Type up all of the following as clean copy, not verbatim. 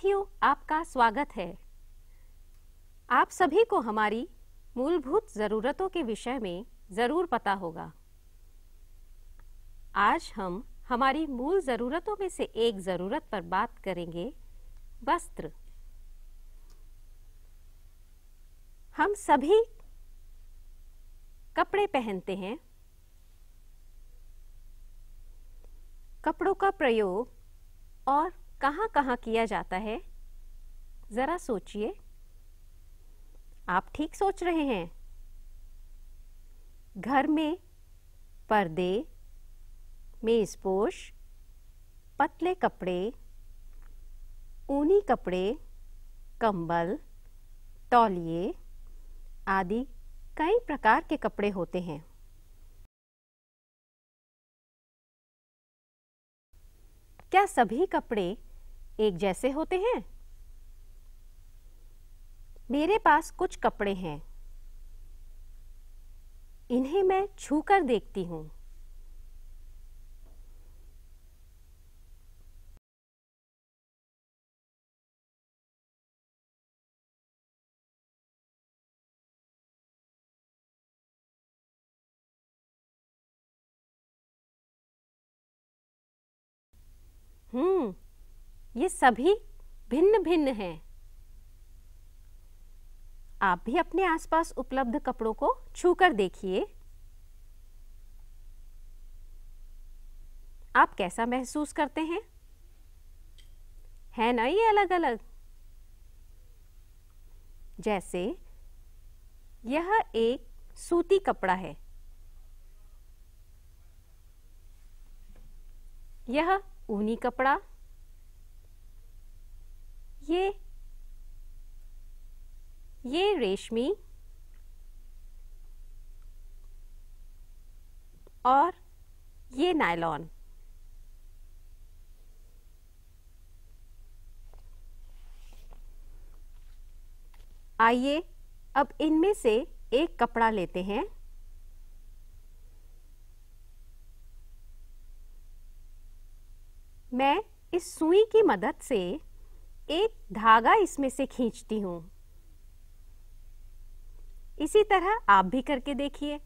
साथियों, आपका स्वागत है। आप सभी को हमारी मूलभूत ज़रूरतों के विषय में ज़रूर पता होगा। आज हम हमारी मूल ज़रूरतों में से एक ज़रूरत पर बात करेंगे, वस्त्र। हम सभी कपड़े पहनते हैं। कपड़ों का प्रयोग और कहाँ-कहाँ किया जाता है, जरा सोचिए। आप ठीक सोच रहे हैं। घर में पर्दे, मेज़पोश, पतले कपड़े, ऊनी कपड़े, कंबल, तौलिए आदि कई प्रकार के कपड़े होते हैं। क्या सभी कपड़े एक जैसे होते हैं? मेरे पास कुछ कपड़े हैं। इन्हें मैं छूकर देखती हूँ। ये सभी भिन्न भिन्न हैं। आप भी अपने आसपास उपलब्ध कपड़ों को छूकर देखिए। आप कैसा महसूस करते हैं? है ना ये अलग अलग? जैसे यह एक सूती कपड़ा है, यह ऊनी कपड़ा, ये रेशमी और ये नायलॉन। आइए अब इनमें से एक कपड़ा लेते हैं। मैं इस सुई की मदद से एक धागा इसमें से खींचती हूँ। इसी तरह आप भी करके देखिए।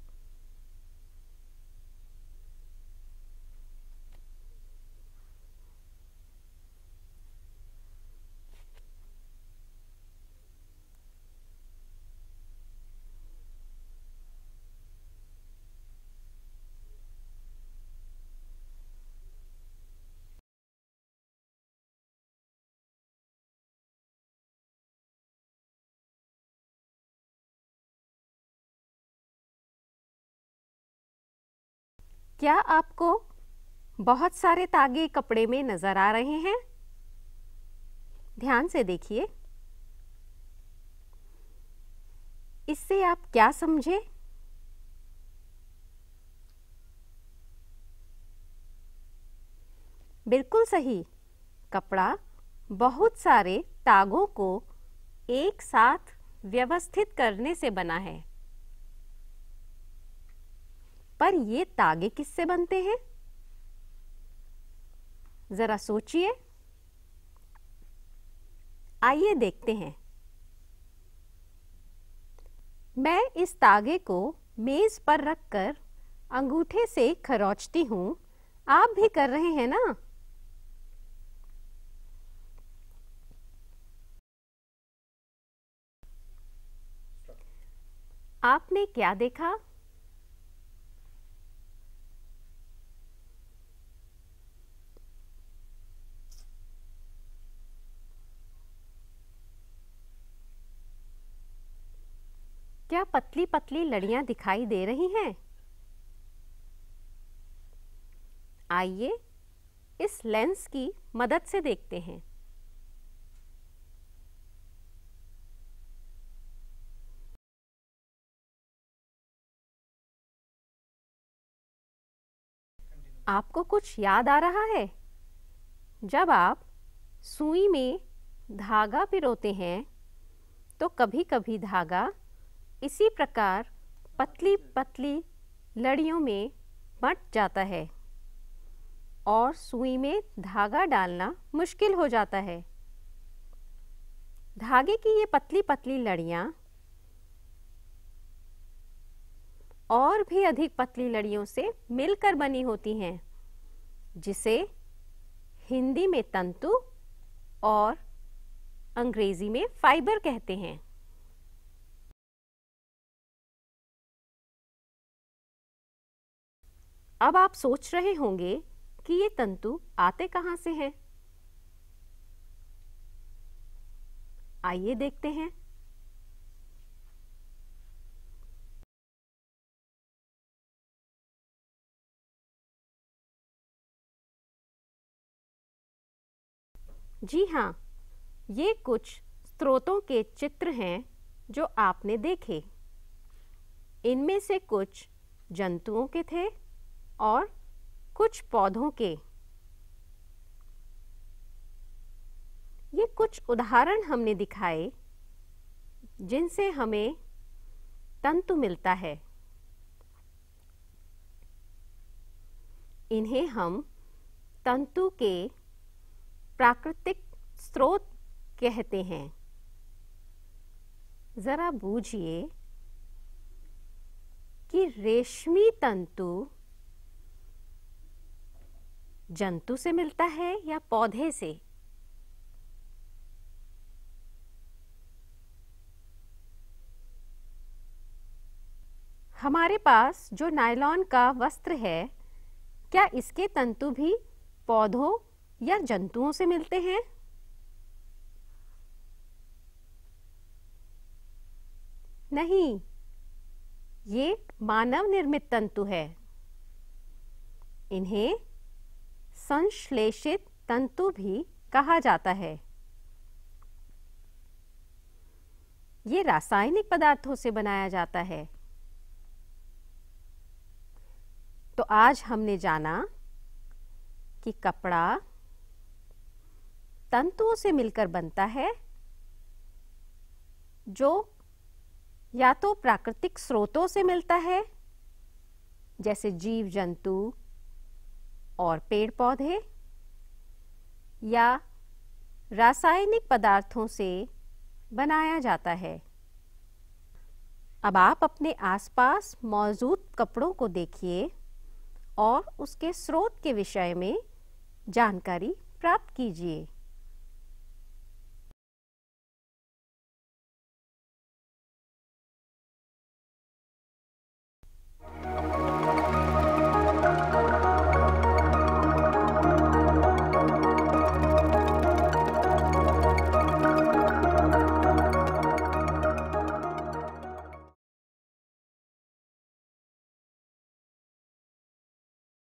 क्या आपको बहुत सारे तागे कपड़े में नजर आ रहे हैं? ध्यान से देखिए। इससे आप क्या समझे? बिल्कुल सही। कपड़ा बहुत सारे तागों को एक साथ व्यवस्थित करने से बना है। पर ये तागे किससे बनते हैं? जरा सोचिए। आइए देखते हैं। मैं इस तागे को मेज पर रखकर अंगूठे से खरोंचती हूँ। आप भी कर रहे हैं ना? आपने क्या देखा? क्या पतली पतली लड़ियां दिखाई दे रही हैं? आइए इस लेंस की मदद से देखते हैं। आपको कुछ याद आ रहा है? जब आप सुई में धागा पिरोते हैं तो कभी-कभी धागा इसी प्रकार पतली पतली लड़ियों में बंट जाता है और सुई में धागा डालना मुश्किल हो जाता है। धागे की ये पतली पतली लड़ियां और भी अधिक पतली लड़ियों से मिलकर बनी होती हैं, जिसे हिंदी में तंतु और अंग्रेजी में फाइबर कहते हैं। अब आप सोच रहे होंगे कि ये तंतु आते कहां से हैं? आइए देखते हैं। जी हाँ, ये कुछ स्रोतों के चित्र हैं जो आपने देखे। इनमें से कुछ जंतुओं के थे और कुछ पौधों के। ये कुछ उदाहरण हमने दिखाए जिनसे हमें तंतु मिलता है। इन्हें हम तंतु के प्राकृतिक स्रोत कहते हैं। जरा बूझिए कि रेशमी तंतु जंतु से मिलता है या पौधे से? हमारे पास जो नायलॉन का वस्त्र है, क्या इसके तंतु भी पौधों या जंतुओं से मिलते हैं? नहीं, ये मानव निर्मित तंतु है। इन्हें संश्लेषित तंतु भी कहा जाता है। ये रासायनिक पदार्थों से बनाया जाता है। तो आज हमने जाना कि कपड़ा तंतुओं से मिलकर बनता है, जो या तो प्राकृतिक स्रोतों से मिलता है, जैसे जीव जंतु और पेड़ पौधे, या रासायनिक पदार्थों से बनाया जाता है। अब आप अपने आसपास मौजूद कपड़ों को देखिए और उसके स्रोत के विषय में जानकारी प्राप्त कीजिए।